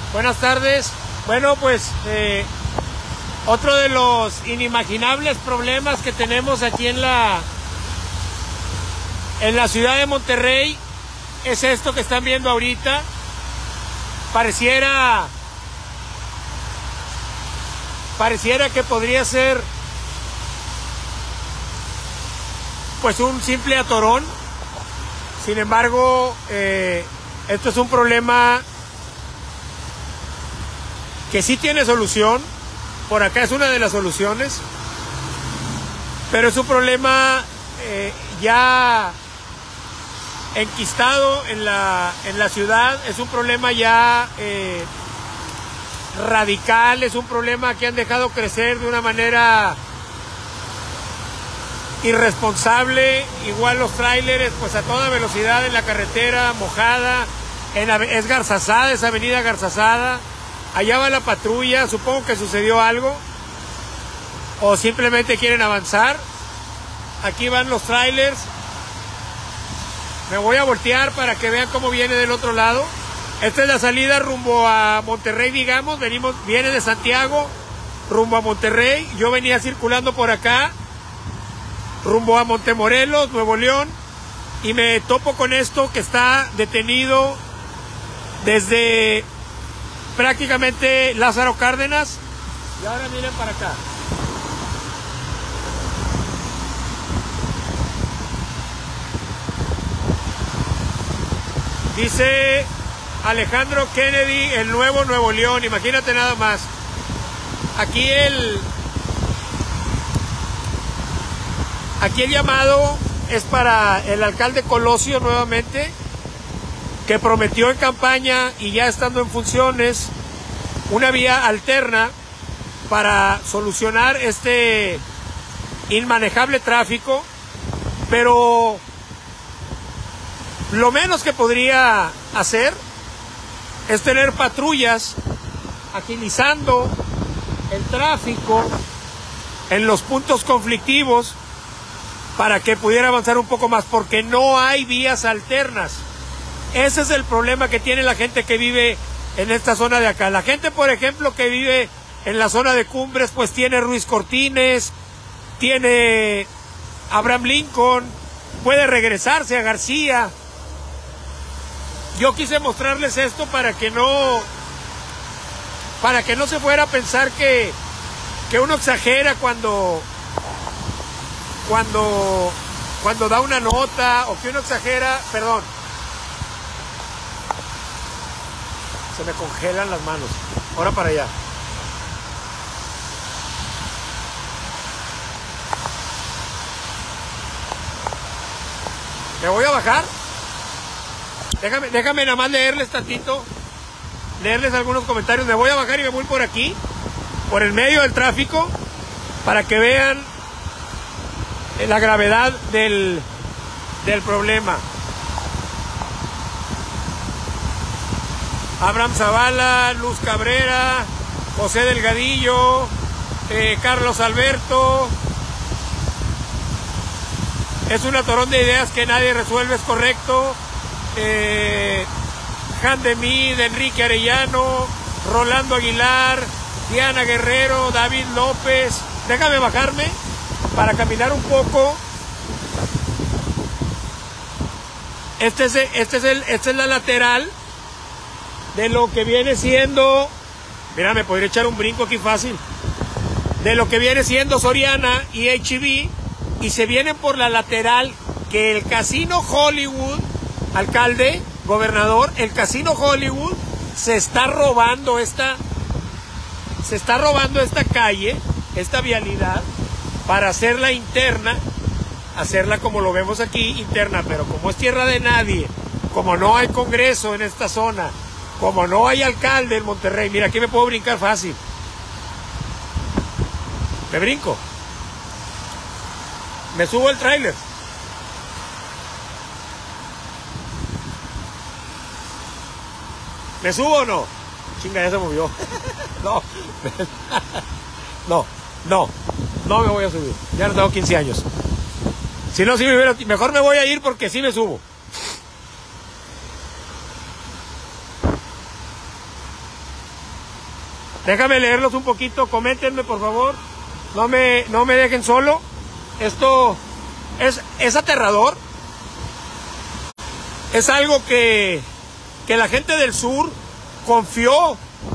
Buenas tardes. Bueno, pues otro de los inimaginables problemas que tenemos aquí en la ciudad de Monterrey es esto que están viendo ahorita. Pareciera que podría ser pues un simple atorón. Sin embargo, esto es un problema que sí tiene solución. Por acá es una de las soluciones, pero es un problema ya enquistado en la ciudad. Es un problema ya radical, es un problema que han dejado crecer de una manera irresponsable. Igual los tráileres pues a toda velocidad en la carretera mojada, es Garzazada, es avenida Garzazada. Allá va la patrulla, supongo que sucedió algo o simplemente quieren avanzar. Aquí van los trailers. Me voy a voltear para que vean cómo viene del otro lado. Esta es la salida rumbo a Monterrey, digamos. Viene de Santiago rumbo a Monterrey. Yo venía circulando por acá rumbo a Montemorelos, Nuevo León, y me topo con esto que está detenido desde prácticamente Lázaro Cárdenas. Y ahora miren para acá. Dice Alejandro Kennedy, el nuevo Nuevo León. Imagínate nada más. Aquí el llamado es para el alcalde Colosio nuevamente, que prometió en campaña y ya estando en funciones una vía alterna para solucionar este inmanejable tráfico, pero lo menos que podría hacer es tener patrullas agilizando el tráfico en los puntos conflictivos para que pudiera avanzar un poco más, porque no hay vías alternas. Ese es el problema que tiene la gente que vive en esta zona de acá. La gente, por ejemplo, que vive en la zona de Cumbres, pues tiene Ruiz Cortines, tiene Abraham Lincoln, puede regresarse a García. Yo quise mostrarles esto para que no se fuera a pensar que uno exagera cuando da una nota, o que uno exagera, perdón. Se me congelan las manos. Ahora para allá. ¿Me voy a bajar? Déjame nada más leerles tantito. Leerles algunos comentarios. Me voy a bajar y me voy por aquí, por el medio del tráfico, para que vean la gravedad del problema. Abraham Zavala, Luz Cabrera, José Delgadillo, Carlos Alberto. Es un atorón de ideas que nadie resuelve, es correcto. Jan Demid, Enrique Arellano, Rolando Aguilar, Diana Guerrero, David López. Déjame bajarme para caminar un poco. Esta es la lateral de lo que viene siendo, mira, me podría echar un brinco aquí fácil, de lo que viene siendo Soriana y H-E-B, y se vienen por la lateral que el Casino Hollywood, alcalde, gobernador, el Casino Hollywood se está robando esta calle, esta vialidad, para hacerla interna, hacerla como lo vemos aquí, interna, pero como es tierra de nadie, como no hay Congreso en esta zona, como no hay alcalde en Monterrey, mira, aquí me puedo brincar fácil. Me brinco. Me subo el tráiler. ¿Me subo o no? Chinga, ya se movió. No me voy a subir. Ya no tengo 15 años. Si no, mejor me voy a ir porque sí me subo. Déjame leerlos un poquito, coméntenme por favor, no me dejen solo. Esto es aterrador, es algo que la gente del sur confió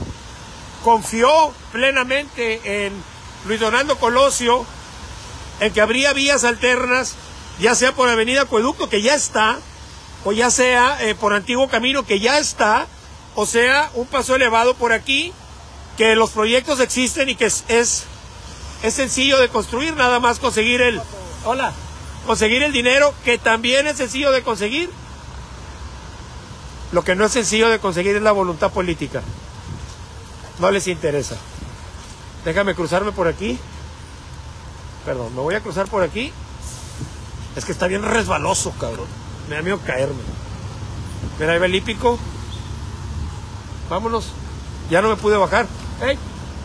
plenamente en Luis Donaldo Colosio, en que habría vías alternas, ya sea por Avenida Acueducto, que ya está, o ya sea por Antiguo Camino, que ya está, o sea, un paso elevado por aquí, que los proyectos existen y que es sencillo de construir, nada más conseguir conseguir el dinero, que también es sencillo de conseguir. Lo que no es sencillo de conseguir es la voluntad política. No les interesa. Déjame cruzarme por aquí. Perdón, me voy a cruzar por aquí. Es que está bien resbaloso, cabrón. Me da miedo caerme. Mira, ahí va el hípico. Vámonos. Ya no me pude bajar. ¡Hey!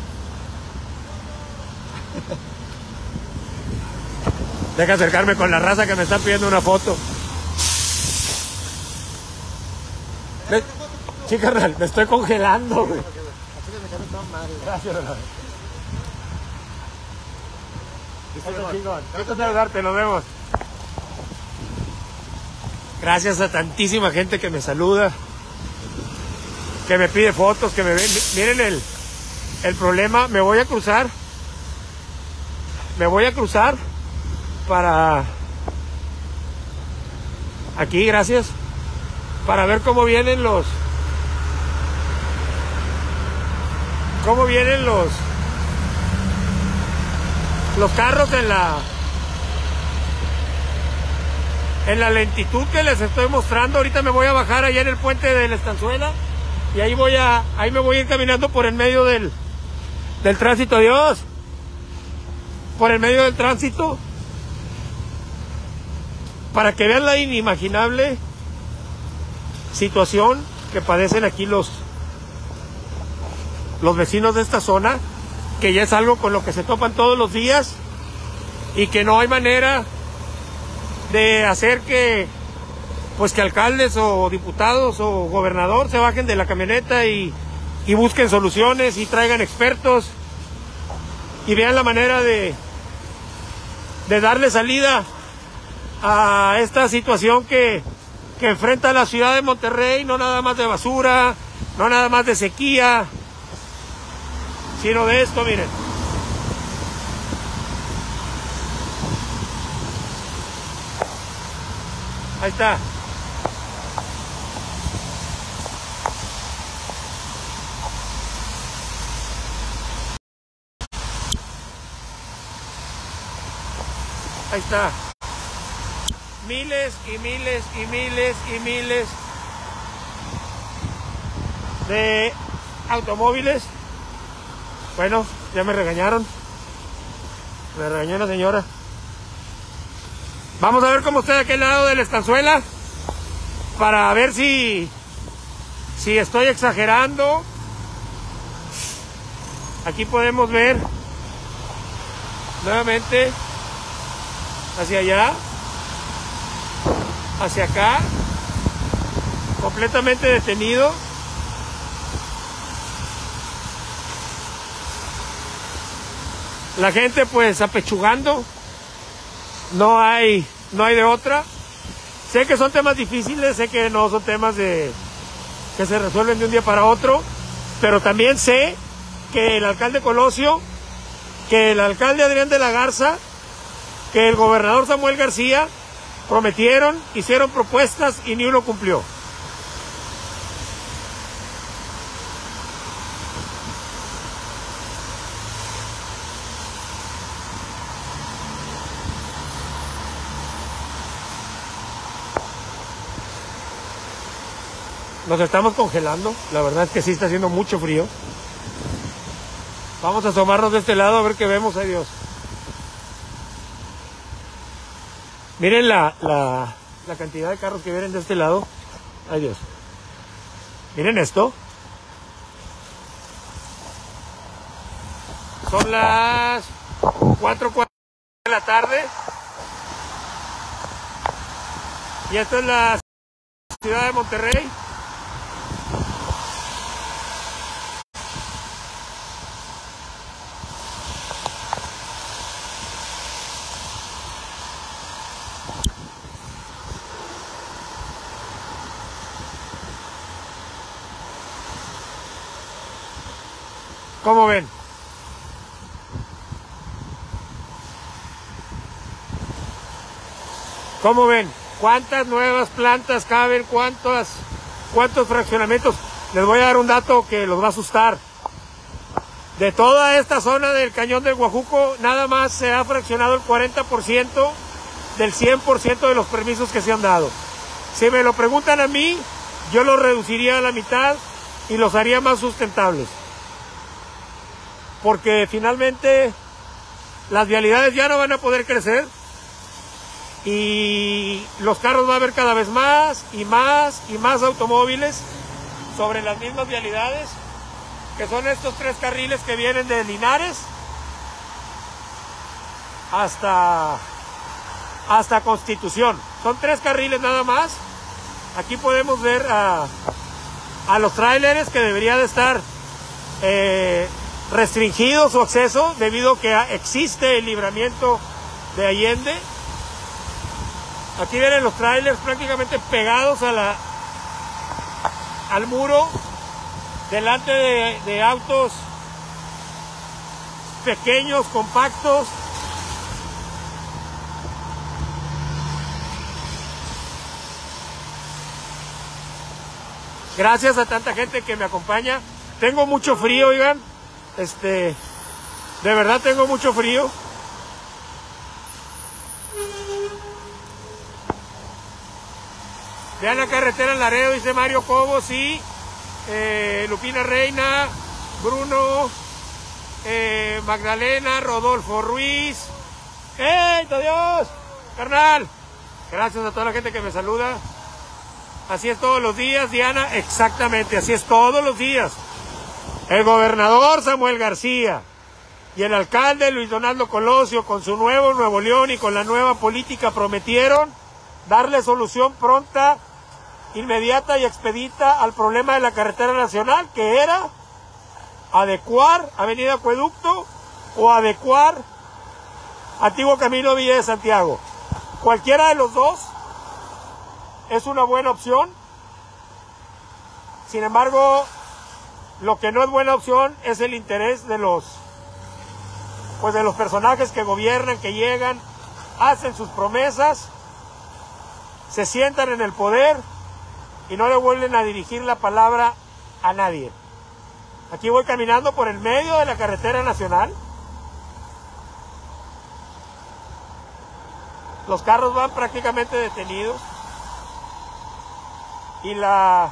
Deja acercarme con la raza que me está pidiendo una foto. Sí, carnal, me estoy congelando, güey. Gracias, hermano. Gusto saludarte, nos vemos. Gracias a tantísima gente que me saluda, que me pide fotos, que me ven. Miren el problema. Me voy a cruzar para aquí, gracias, para ver cómo vienen los carros en la lentitud que les estoy mostrando. Ahorita me voy a bajar allá en el puente de la Estanzuela y ahí me voy a ir caminando por el medio del tránsito. Adiós. Por el medio del tránsito, para que vean la inimaginable situación que padecen aquí los vecinos de esta zona, que ya es algo con lo que se topan todos los días y que no hay manera de hacer que alcaldes o diputados o gobernador se bajen de la camioneta y busquen soluciones y traigan expertos y vean la manera de darle salida a esta situación que enfrenta la ciudad de Monterrey, no nada más de basura, no nada más de sequía, sino de esto, miren. Ahí está. Ahí está. Miles y miles y miles y miles de automóviles. Bueno, ya me regañaron. Me regañó una señora. Vamos a ver cómo está de aquel lado de la Estanzuela, para ver si estoy exagerando. Aquí podemos ver nuevamente hacia allá, hacia acá, completamente detenido. La gente pues apechugando, no hay de otra. Sé que son temas difíciles, sé que no son temas que se resuelven de un día para otro, pero también sé que el alcalde Colosio, que el alcalde Adrián de la Garza, que el gobernador Samuel García prometieron, hicieron propuestas y ni uno cumplió. Nos estamos congelando, la verdad es que sí está haciendo mucho frío. Vamos a asomarnos de este lado a ver qué vemos. Ay Dios. Miren la cantidad de carros que vienen de este lado. Ay Dios. Miren esto. Son las 4:40 de la tarde. Y esto es la ciudad de Monterrey. ¿Cómo ven? ¿Cómo ven? ¿Cuántas nuevas plantas caben? ¿Cuántos fraccionamientos? Les voy a dar un dato que los va a asustar. De toda esta zona del Cañón del Guajuco, nada más se ha fraccionado el 40% del 100% de los permisos que se han dado. Si me lo preguntan a mí, yo los reduciría a la mitad y los haría más sustentables. Porque finalmente las vialidades ya no van a poder crecer y los carros va a haber cada vez más y más y más automóviles sobre las mismas vialidades, que son estos 3 carriles que vienen de Linares hasta Constitución. Son 3 carriles nada más. Aquí podemos ver a los tráileres, que debería de estar restringido su acceso debido a que existe el libramiento de Allende. Aquí vienen los trailers prácticamente pegados al muro, delante de autos pequeños, compactos. Gracias a tanta gente que me acompaña. Tengo mucho frío, oigan. De verdad tengo mucho frío. Vean la carretera en Laredo, dice Mario Cobo, sí. Lupina Reina, Bruno, Magdalena, Rodolfo Ruiz. ¡Hey, Dios! Carnal. Gracias a toda la gente que me saluda. Así es todos los días, Diana. Exactamente, así es todos los días. El gobernador Samuel García y el alcalde Luis Donaldo Colosio, con su nuevo Nuevo León y con la nueva política, prometieron darle solución pronta, inmediata y expedita al problema de la carretera nacional, que era adecuar Avenida Acueducto o adecuar Antiguo Camino Villa de Santiago. Cualquiera de los dos es una buena opción. Sin embargo, lo que no es buena opción es el interés de los personajes que gobiernan, que llegan, hacen sus promesas, se sientan en el poder y no le vuelven a dirigir la palabra a nadie. Aquí voy caminando por el medio de la carretera nacional. Los carros van prácticamente detenidos y las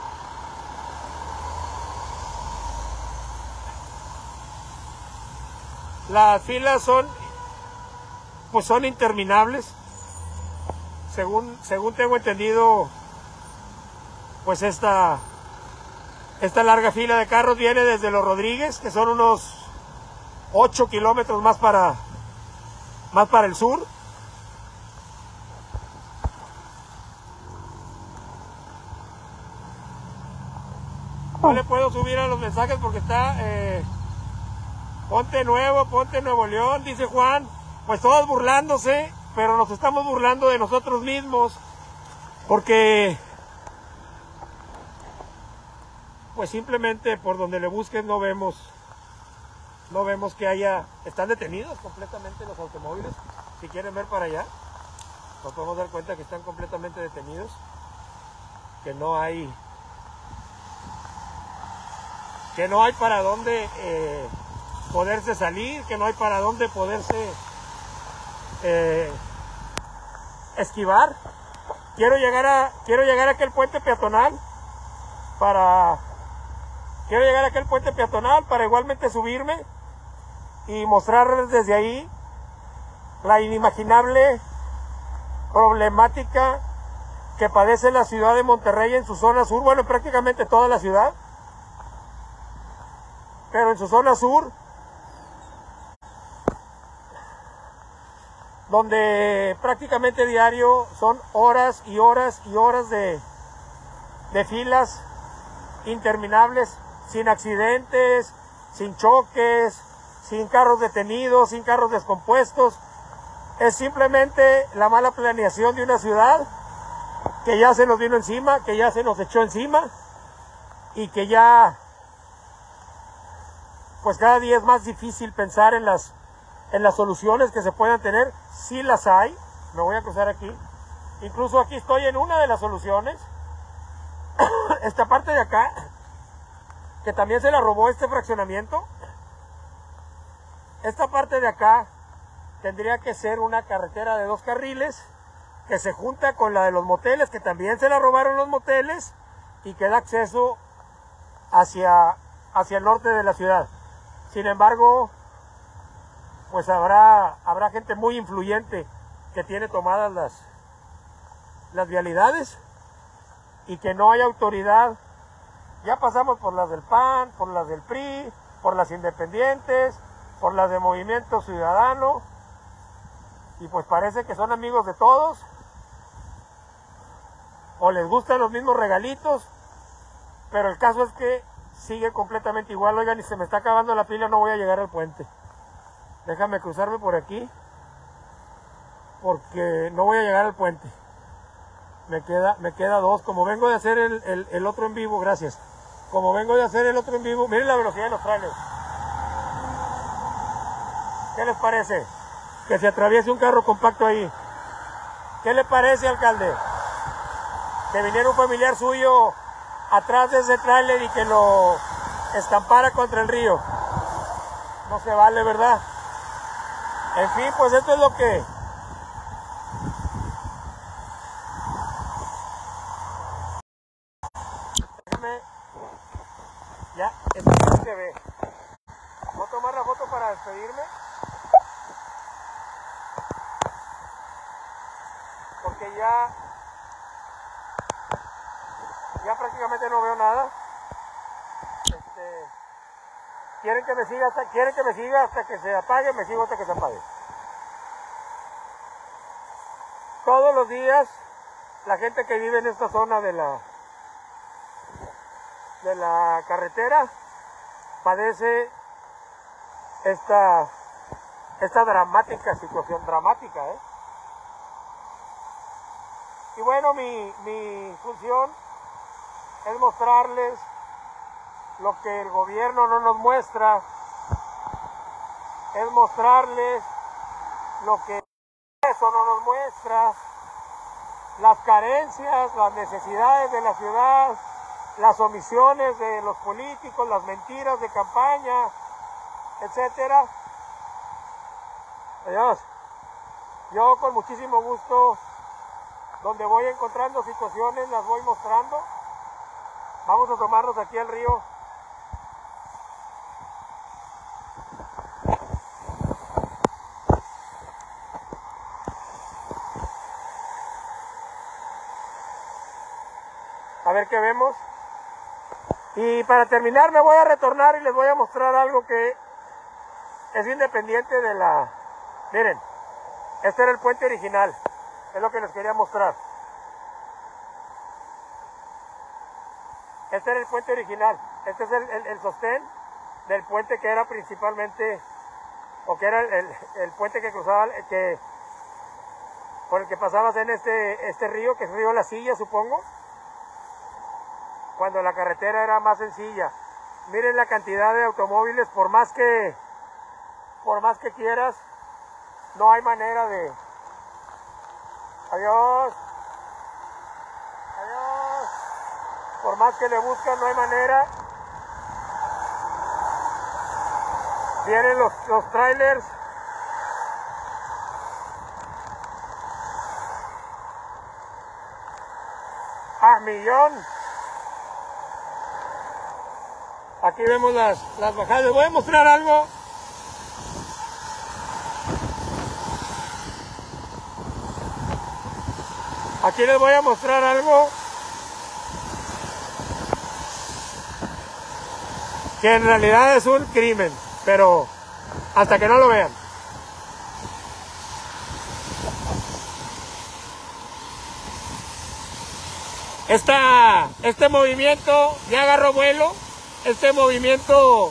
filas son interminables. Según tengo entendido, pues esta larga fila de carros viene desde Los Rodríguez, que son unos 8 kilómetros más para el sur. No le puedo subir a los mensajes porque está Ponte Nuevo León, dice Juan. Pues todos burlándose, pero nos estamos burlando de nosotros mismos, porque pues simplemente por donde le busques no vemos que están detenidos completamente los automóviles. Si quieren ver para allá, nos podemos dar cuenta que están completamente detenidos, que no hay para dónde poderse salir, que no hay para dónde poderse esquivar. Quiero llegar a aquel puente peatonal para igualmente subirme y mostrarles desde ahí la inimaginable problemática que padece la ciudad de Monterrey en su zona sur. Bueno, prácticamente toda la ciudad, pero en su zona sur, donde prácticamente diario son horas y horas y horas de filas interminables, sin accidentes, sin choques, sin carros detenidos, sin carros descompuestos. Es simplemente la mala planeación de una ciudad que ya se nos vino encima, que ya se nos echó encima y que ya pues cada día es más difícil pensar en las soluciones que se puedan tener. Sí las hay, me voy a cruzar aquí. Incluso aquí estoy en una de las soluciones. Esta parte de acá, que también se la robó este fraccionamiento. Esta parte de acá tendría que ser una carretera de 2 carriles que se junta con la de los moteles, que también se la robaron los moteles, y que da acceso hacia el norte de la ciudad. Sin embargo, pues habrá gente muy influyente que tiene tomadas las vialidades y que no hay autoridad. Ya pasamos por las del PAN, por las del PRI, por las independientes, por las de Movimiento Ciudadano, y pues parece que son amigos de todos, o les gustan los mismos regalitos, pero el caso es que sigue completamente igual. Oigan, y se me está acabando la pila, no voy a llegar al puente. Déjame cruzarme por aquí, porque no voy a llegar al puente. Me queda 2, como vengo de hacer el otro en vivo, gracias. Como vengo de hacer el otro en vivo, miren la velocidad de los trailers. ¿Qué les parece? Que se atraviese un carro compacto ahí. ¿Qué le parece, alcalde? Que viniera un familiar suyo atrás de ese tráiler y que lo estampara contra el río. No se vale, ¿verdad? En fin, pues esto es lo que... Déjame... Ya, esto ya se ve. ¿Voy a tomar la foto para despedirme? Porque ya prácticamente no veo nada. Quieren que me siga hasta que se apague, me sigo hasta que se apague. Todos los días la gente que vive en esta zona de la carretera padece esta dramática situación, dramática, ¿eh? Y bueno, mi función es mostrarles lo que el gobierno no nos muestra, es mostrarles lo que eso no nos muestra, las carencias, las necesidades de la ciudad, las omisiones de los políticos, las mentiras de campaña, etcétera. Adiós. Yo con muchísimo gusto, donde voy encontrando situaciones, las voy mostrando. Vamos a tomarnos aquí al río. A ver qué vemos. Y para terminar me voy a retornar y les voy a mostrar algo que es independiente de la... Miren, este era el puente original. Es lo que les quería mostrar. Este era el puente original. Este es el sostén del puente que era principalmente, o que era el puente que cruzaba, por el que pasabas en este río, que es río La Silla, supongo, cuando la carretera era más sencilla. Miren la cantidad de automóviles, por más que quieras, no hay manera de... Adiós. Adiós. Por más que le buscan, no hay manera. Vienen los trailers. ¡A millón! Aquí vemos las bajadas. Les voy a mostrar algo. Aquí les voy a mostrar algo que en realidad es un crimen, pero hasta que no lo vean. Este movimiento ya agarró vuelo. Este movimiento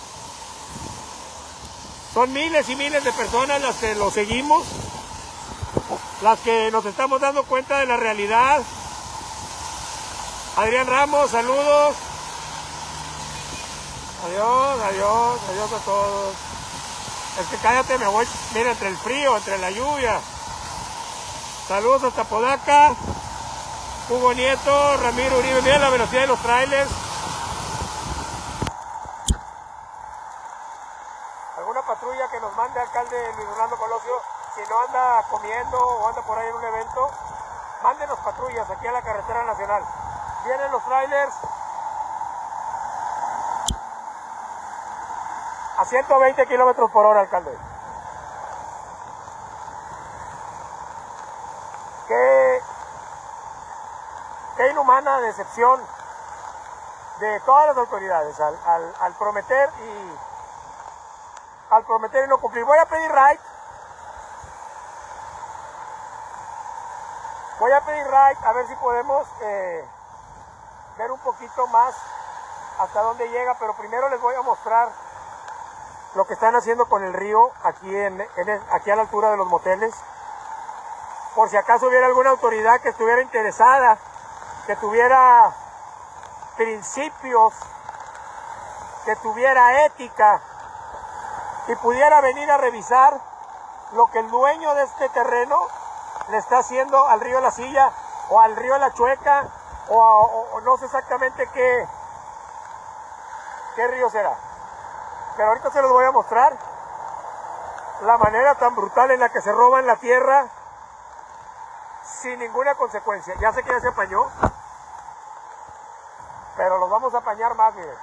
son miles y miles de personas las que lo seguimos, las que nos estamos dando cuenta de la realidad. Adrián Ramos, saludos. Adiós, adiós, adiós a todos. Es que cállate, me voy, mira, entre el frío, entre la lluvia. Saludos hasta Podaca, Hugo Nieto, Ramiro Uribe. Mira la velocidad de los trailers. Alguna patrulla que nos mande alcalde Luis Donaldo Colosio, si no anda comiendo o anda por ahí en un evento, mándenos patrullas aquí a la carretera nacional. Vienen los trailers a 120 kilómetros por hora, alcalde. Qué inhumana decepción de todas las autoridades al prometer y no cumplir. Voy a pedir right. A ver si podemos ver un poquito más hasta dónde llega, pero primero les voy a mostrar lo que están haciendo con el río aquí, aquí a la altura de los moteles. Por si acaso hubiera alguna autoridad que estuviera interesada, que tuviera principios, que tuviera ética y pudiera venir a revisar lo que el dueño de este terreno le está haciendo al río La Silla o al río La Chueca o no sé exactamente qué río será. Pero ahorita se los voy a mostrar la manera tan brutal en la que se roban la tierra sin ninguna consecuencia. Ya sé que ya se apañó, pero los vamos a apañar más, miren.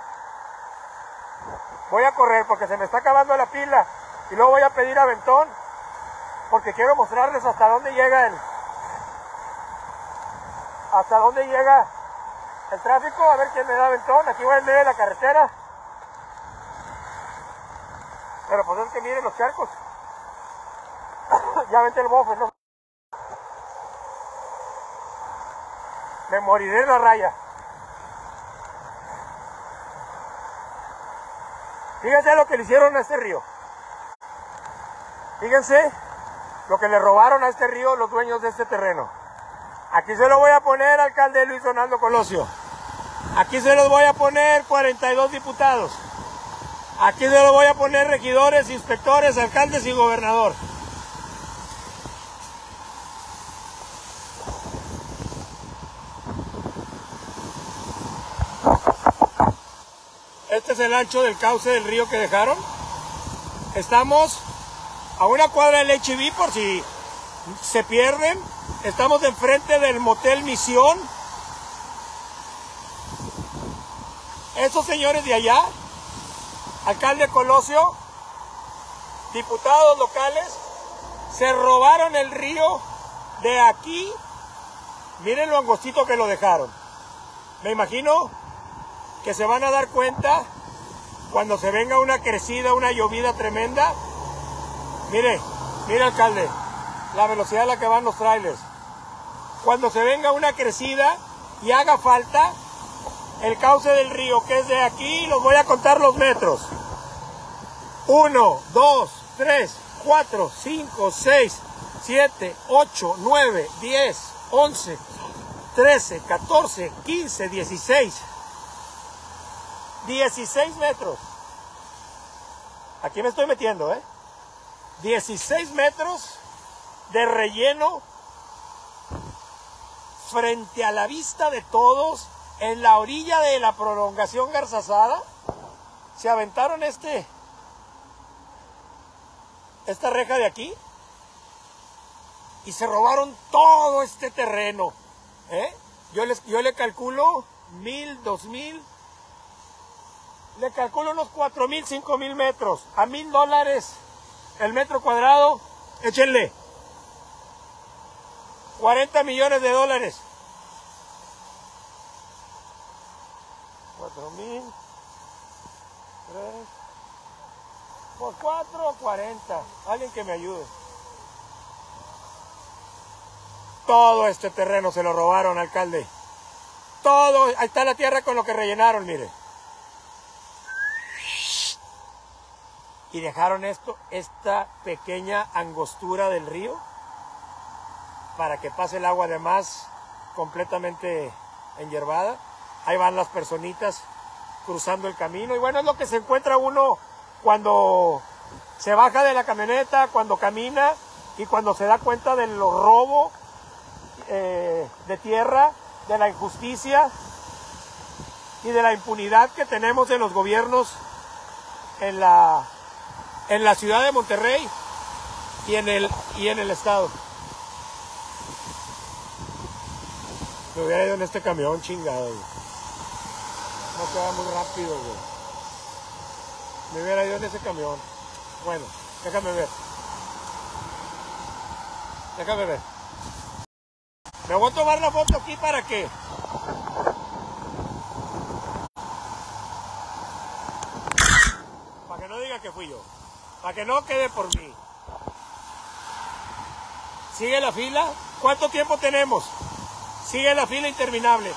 Voy a correr porque se me está acabando la pila y luego voy a pedir aventón porque quiero mostrarles hasta dónde llega el tráfico. A ver quién me da aventón. Aquí voy en medio de la carretera. Pero pues es que miren los charcos. Ya vente el bofe, ¿no? Me moriré en la raya. Fíjense lo que le hicieron a este río. Fíjense lo que le robaron a este río los dueños de este terreno. Aquí se lo voy a poner, alcalde Luis Donaldo Colosio. Aquí se los voy a poner 42 diputados. Aquí se los voy a poner regidores, inspectores, alcaldes y gobernador. Este es el ancho del cauce del río que dejaron. Estamos a una cuadra del H-E-B por si se pierden. Estamos enfrente del Motel Misión. Estos señores de allá, alcalde Colosio, diputados locales, se robaron el río de aquí. Miren lo angostito que lo dejaron. Me imagino que se van a dar cuenta cuando se venga una crecida, una llovida tremenda. Mire, alcalde, la velocidad a la que van los trailers. Cuando se venga una crecida y haga falta el cauce del río, que es de aquí, los voy a contar los metros. 1, 2, 3, 4, 5, 6, 7, 8, 9, 10, 11, 13, 14, 15, 16. 16 metros. Aquí me estoy metiendo, 16 metros de relleno frente a la vista de todos, en la orilla de la prolongación Garzazada. Se aventaron esta reja de aquí y se robaron todo este terreno. Yo le calculo 1,000, 2,000. Le calculo unos 4,000, 5,000 metros. A $1,000 el metro cuadrado. Échenle. 40 millones de dólares. 4,000. 3. Por 4, 40. Alguien que me ayude. Todo este terreno se lo robaron, alcalde. Todo. Ahí está la tierra con lo que rellenaron, mire. Y dejaron esta pequeña angostura del río para que pase el agua, además completamente enyerbada. Ahí van las personitas cruzando el camino. Y bueno, es lo que se encuentra uno cuando se baja de la camioneta, cuando camina y cuando se da cuenta de los robos de tierra, de la injusticia y de la impunidad que tenemos en los gobiernos en la ciudad de Monterrey y en el estado. Me hubiera ido en este camión, chingado, güey. No queda muy rápido, güey. Me hubiera ido en ese camión. Bueno, déjame ver. Déjame ver. Me voy a tomar la foto aquí para que... Para que no diga que fui yo. Para que no quede por mí. Sigue la fila. ¿Cuánto tiempo tenemos? Sigue la fila interminable.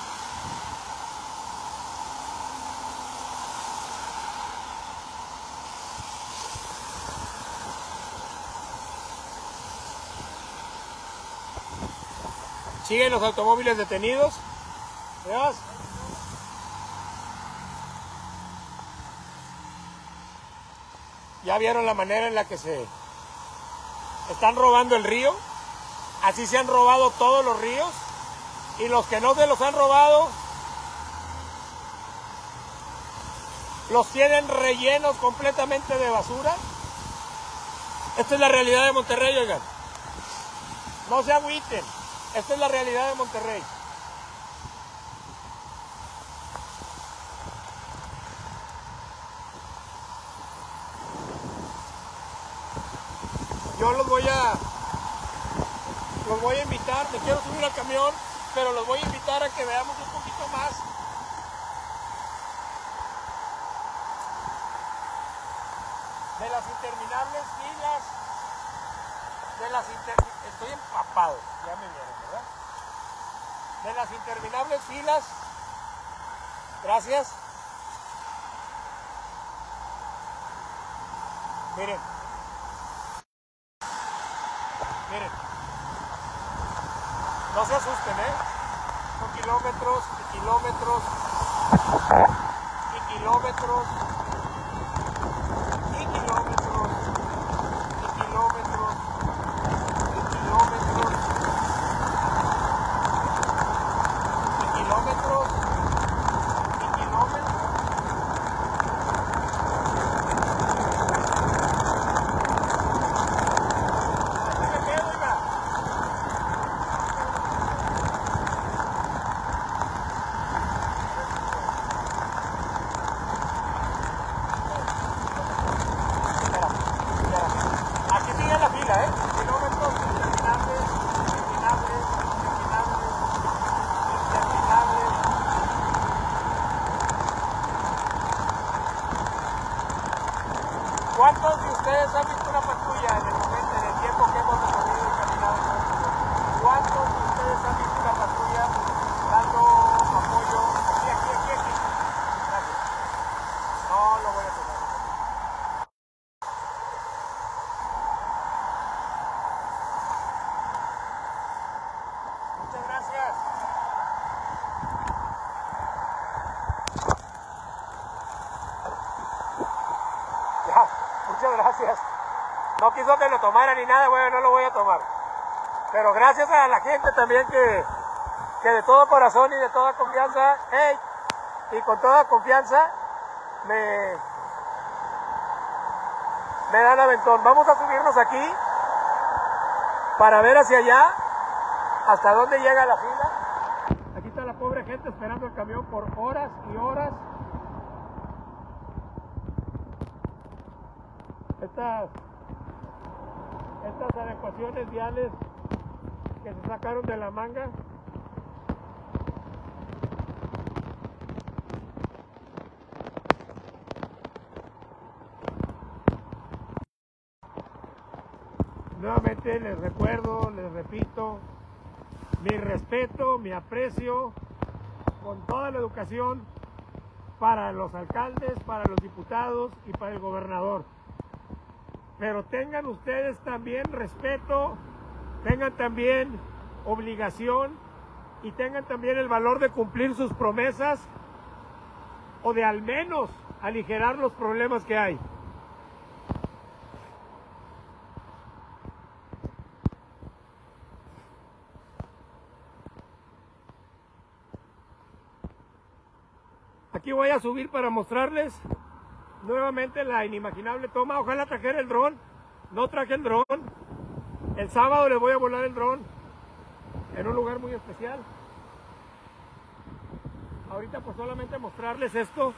Siguen los automóviles detenidos. ¿Veas? Ya vieron la manera en la que se están robando el río. Así se han robado todos los ríos. Y los que no se los han robado, los tienen rellenos completamente de basura. Esta es la realidad de Monterrey, oigan. No se agüiten. Esta es la realidad de Monterrey. Yo los voy a invitar, me quiero subir al camión, pero los voy a invitar a que veamos un poquito más de las interminables filas, estoy empapado, ya me vieron, ¿verdad? De las interminables filas, gracias. Miren, no se asusten, son kilómetros y kilómetros y kilómetros y kilómetros y kilómetros y kilómetros y kilómetros y kilómetros. Así me quedo, oiga. Aquí sigue la fila, kilómetros interminables, interminables, interminables, interminables. ¿Cuántos de ustedes han visto una patrulla en el momento, en el tiempo que hemos recorrido y caminado? ¿Cuántos de ustedes han visto una patrulla dando apoyo? Aquí. Gracias. No lo voy a tomar. Muchas gracias. Ya, muchas gracias. No quiso que lo tomara ni nada, bueno, no lo voy a tomar. Pero gracias a la gente también que de todo corazón y de toda confianza, y con toda confianza me dan aventón. Vamos a subirnos aquí para ver hacia allá hasta dónde llega la fila. Aquí está la pobre gente esperando el camión por horas y horas. Estas adecuaciones viales que se sacaron de la manga. Nuevamente les recuerdo, les repito, mi respeto, mi aprecio, con toda la educación para los alcaldes, para los diputados y para el gobernador. Pero tengan ustedes también respeto, tengan también obligación y tengan también el valor de cumplir sus promesas o de al menos aligerar los problemas que hay. Aquí voy a subir para mostrarles nuevamente la inimaginable toma. Ojalá trajera el dron. No traje el dron. El sábado les voy a volar el dron en un lugar muy especial. Ahorita pues solamente mostrarles esto.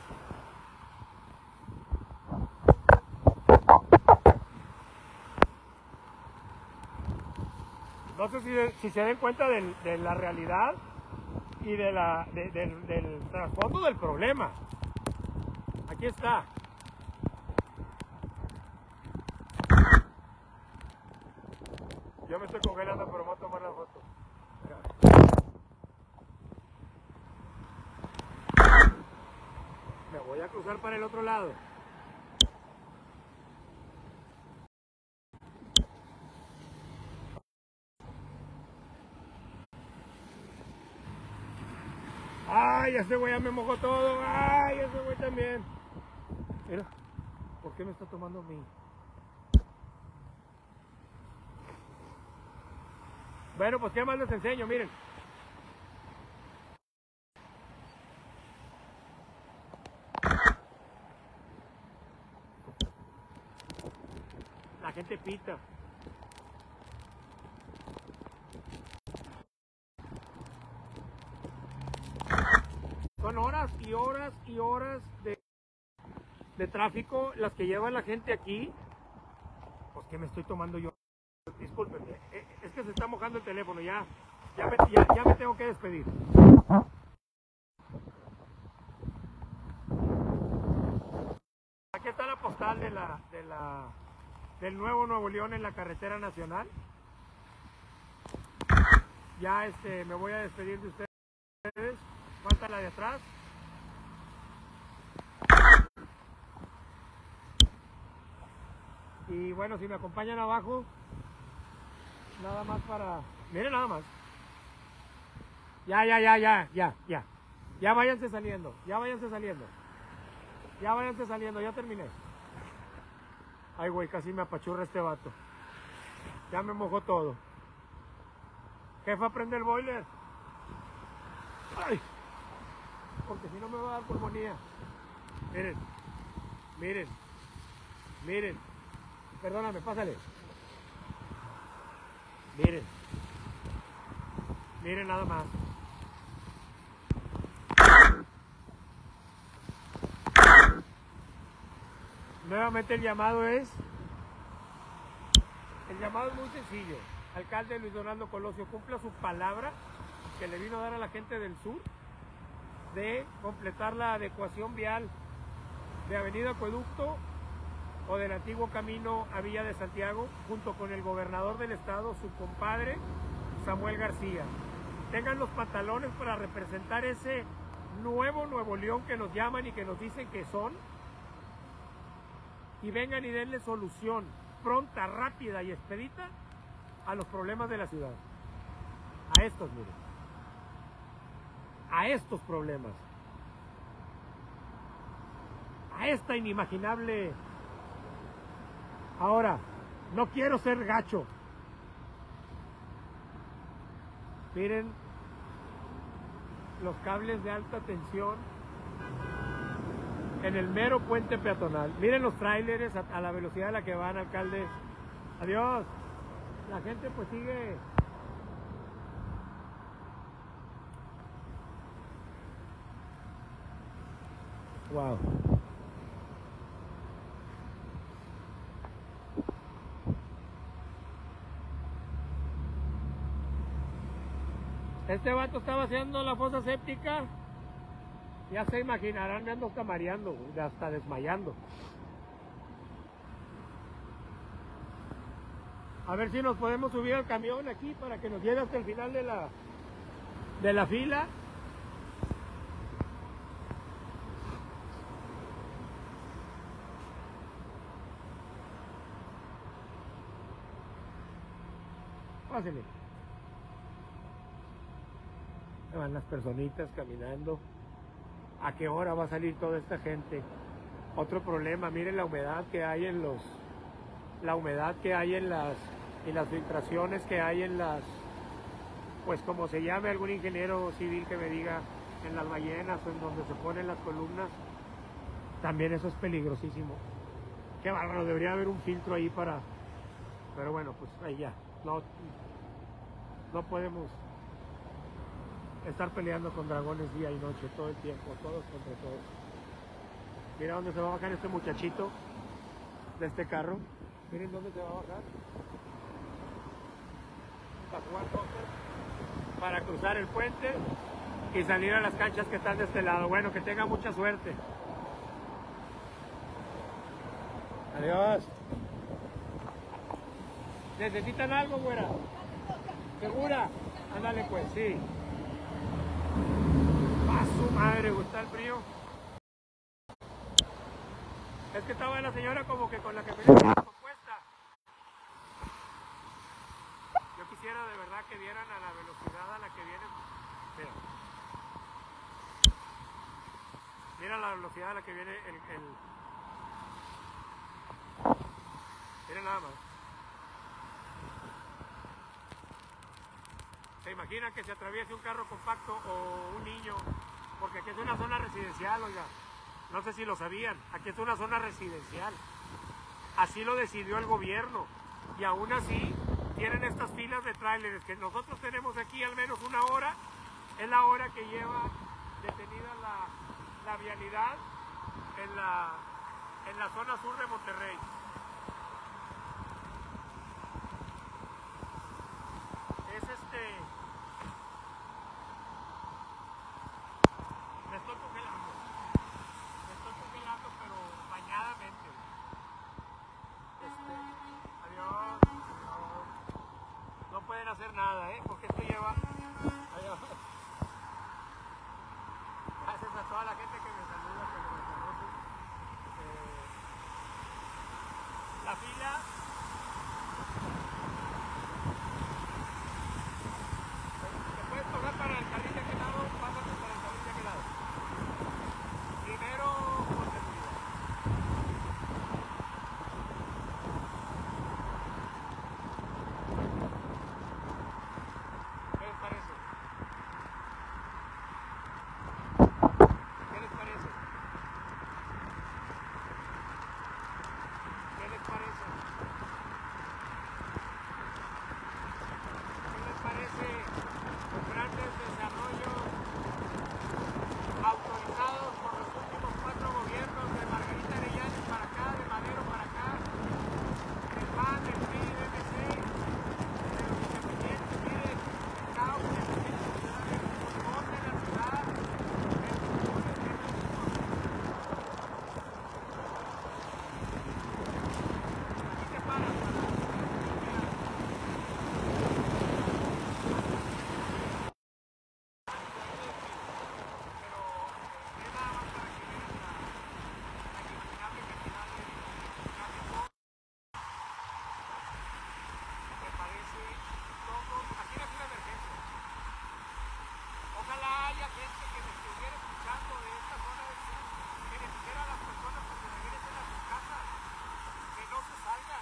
No sé si se den cuenta de la realidad y del trasfondo del problema. Aquí está. Yo me estoy congelando, pero voy a tomar la foto. Me voy a cruzar para el otro lado. Ay, ese güey ya me mojó todo. Ay, ese güey también. Mira, ¿por qué me está tomando a mí? Bueno, pues qué más les enseño, miren. La gente pita. Son horas y horas y horas de tráfico las que lleva la gente aquí. Pues que me estoy tomando yo. Discúlpenme, es que se está mojando el teléfono, ya me tengo que despedir. Aquí está la postal del nuevo Nuevo León en la carretera nacional. Ya me voy a despedir de ustedes. Falta la de atrás. Y bueno, si me acompañan abajo, nada más para... Miren nada más. Ya. Ya váyanse saliendo, ya terminé. Ay, güey, casi me apachurra este vato. Ya me mojó todo. Jefa, prende el boiler. Ay, porque si no me va a dar pulmonía. Miren. Perdóname, pásale. Miren nada más. Nuevamente el llamado es muy sencillo. Alcalde Luis Donaldo Colosio, cumpla su palabra que le vino a dar a la gente del sur de completar la adecuación vial de Avenida Acueducto o del antiguo camino a Villa de Santiago, junto con el gobernador del estado, su compadre Samuel García. Tengan los pantalones para representar ese nuevo Nuevo León que nos llaman y que nos dicen que son, y vengan y denle solución pronta, rápida y expedita a los problemas de la ciudad. A estos, miren. A estos problemas. A esta inimaginable... Ahora, no quiero ser gacho. Miren los cables de alta tensión en el mero puente peatonal. Miren los tráileres a la velocidad a la que van, alcalde. Adiós. La gente pues sigue. Wow. Este vato estaba haciendo la fosa séptica. Ya se imaginarán, me ando camareando, hasta desmayando. A ver si nos podemos subir al camión aquí para que nos lleve hasta el final de la fila. Pásenle. Van las personitas caminando. ¿A qué hora va a salir toda esta gente? Otro problema, miren la humedad que hay en las filtraciones que hay en las, pues como se llame algún ingeniero civil que me diga, en las ballenas o en donde se ponen las columnas. También eso es peligrosísimo. Qué bárbaro, debería haber un filtro ahí para, pero bueno, pues ahí ya, no podemos estar peleando con dragones día y noche todo el tiempo, todos contra todos. Mira dónde se va a bajar este muchachito de este carro. Miren dónde se va a bajar. Para jugar póker, para cruzar el puente y salir a las canchas que están de este lado. Bueno, que tenga mucha suerte. Adiós. ¿Necesitan algo, güera? ¿Segura? Ándale pues, sí. ¡A su madre! ¿Gusta el frío? Es que estaba la señora como que con la camioneta compuesta. Yo quisiera de verdad que vieran a la velocidad a la que viene. Mira la velocidad a la que viene Miren nada más. ¿Se imaginan que se atraviese un carro compacto o un niño? Porque aquí es una zona residencial, oiga. No sé si lo sabían. Aquí es una zona residencial. Así lo decidió el gobierno. Y aún así tienen estas filas de tráileres que nosotros tenemos aquí al menos una hora. Es la hora que lleva detenida la vialidad en la zona sur de Monterrey. Me estoy congelando, pero bañadamente. Adiós. No pueden hacer nada, porque esto lleva. Adiós. Gracias a toda la gente que me saluda, que me reconoce. La fila. Te puedes tomar para el carril de aquel lado, pásate para el carril de aquel lado. Primero por seguridad. ¿Qué les parece? ¿Qué les parece? ¿Qué les parece? ¿Qué les parece los grandes desarrollos autorizados por los últimos 4 gobiernos de Margarita Arellano para acá, de Madero para acá, del PAN, del PRI, del MC, de los independientes? Miren, el caos que se tiene en la ciudad, el pulmón de la ciudad, el pulmón de México. Aquí te paras para ojalá haya gente que me estuviera escuchando de esta zona del sur, que les dijera a las personas que se regresen a sus casas, que no se salgan.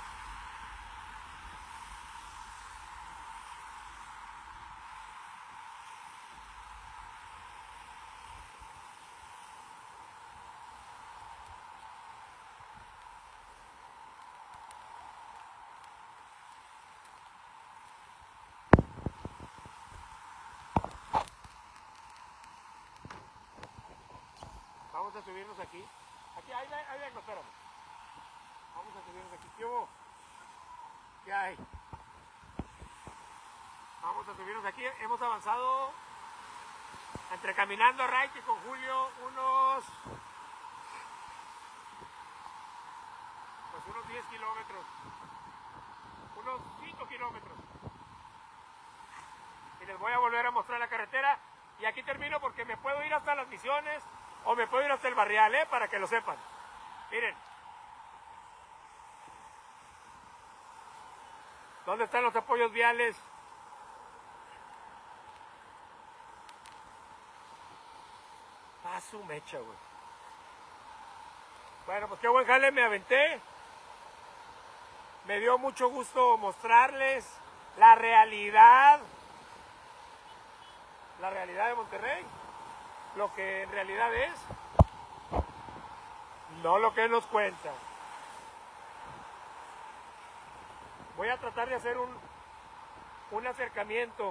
Vamos a subirnos aquí. Ahí vengo, espérame. Vamos a subirnos aquí. ¿Qué hubo? ¿Qué hay? Vamos a subirnos aquí. Hemos avanzado entre caminando a Raiki con Julio unos 10 kilómetros. Unos 5 kilómetros. Y les voy a volver a mostrar la carretera. Y aquí termino porque me puedo ir hasta Las Misiones o me puedo ir hasta el Barrial, para que lo sepan. Miren. ¿Dónde están los apoyos viales? Ah, su mecha, güey. Bueno, pues qué buen jale me aventé. Me dio mucho gusto mostrarles la realidad de Monterrey, lo que en realidad es, no lo que nos cuentan. Voy a tratar de hacer un acercamiento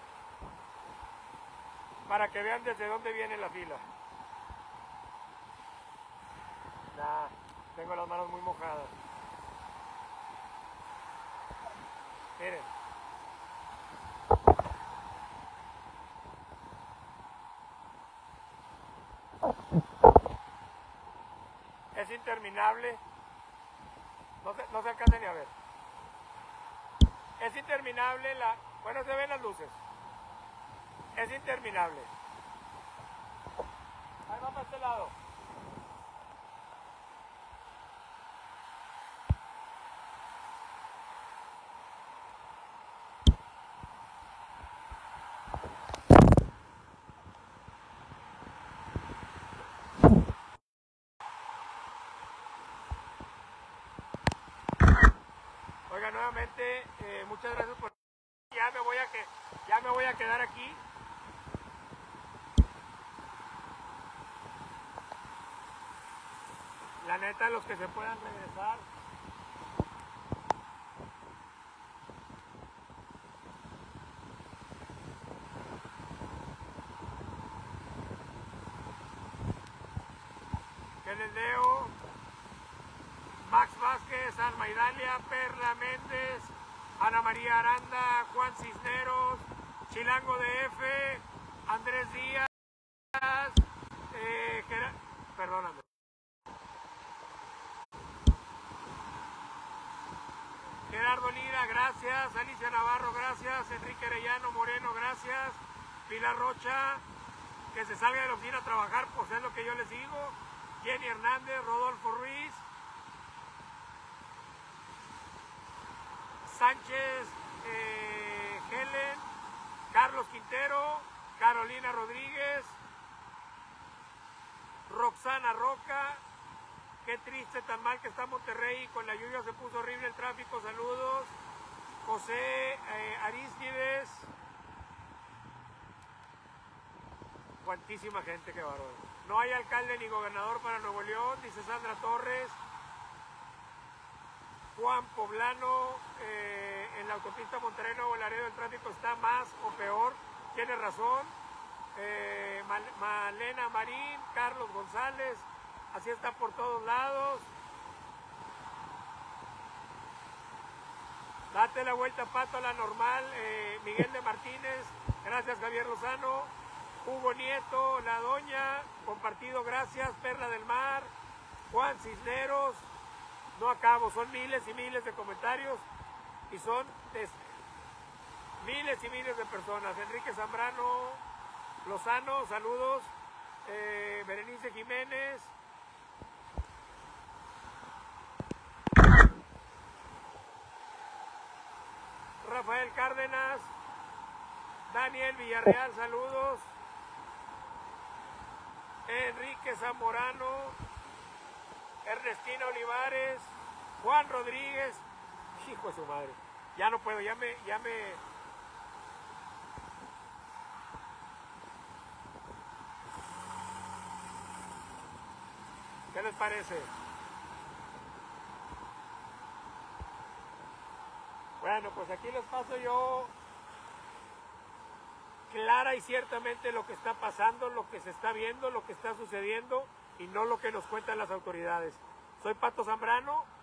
para que vean desde dónde viene la fila. Nah, tengo las manos muy mojadas. Miren. Es interminable. No se alcanza ni a ver. Es interminable la... Bueno, se ven las luces. Es interminable. Ahí va para este lado. Oiga, nuevamente, muchas gracias por... Ya me voy a quedar aquí. La neta, los que se puedan regresar. Que les leo. Max Vázquez, Alma Idalia, Perla Méndez, Ana María Aranda, Juan Cisneros, Chilango DF, Andrés Díaz, perdóname. Gerardo Lira, gracias. Alicia Navarro, gracias. Enrique Arellano Moreno, gracias. Pilar Rocha, que se salga de la oficina a trabajar, pues es lo que yo les digo. Jenny Hernández, Rodolfo Ruiz, Sánchez, Helen, Carlos Quintero, Carolina Rodríguez, Roxana Roca. Qué triste, tan mal que está Monterrey, con la lluvia se puso horrible el tráfico, saludos. José Aristides. Cuantísima gente, qué bárbaro. No hay alcalde ni gobernador para Nuevo León, dice Sandra Torres. Juan Poblano, en la autopista Monterrey Nuevo Laredo el tráfico está más o peor, tiene razón. Malena Marín, Carlos González, así está por todos lados. Date la vuelta, Pato, a la normal. Miguel de Martínez, gracias. Javier Lozano, Hugo Nieto, La Doña, compartido, gracias. Perla del Mar, Juan Cisneros. No acabo, son miles y miles de comentarios y son miles y miles de personas. Enrique Zambrano Lozano, saludos. Berenice Jiménez. Rafael Cárdenas. Daniel Villarreal, saludos. Enrique Zamorano. Ernestina Olivares, Juan Rodríguez, hijo de su madre, ya no puedo, ya me... ¿Qué les parece? Bueno, pues aquí les paso yo clara y ciertamente lo que está pasando, lo que se está viendo, lo que está sucediendo y no lo que nos cuentan las autoridades. Soy Pato Zambrano.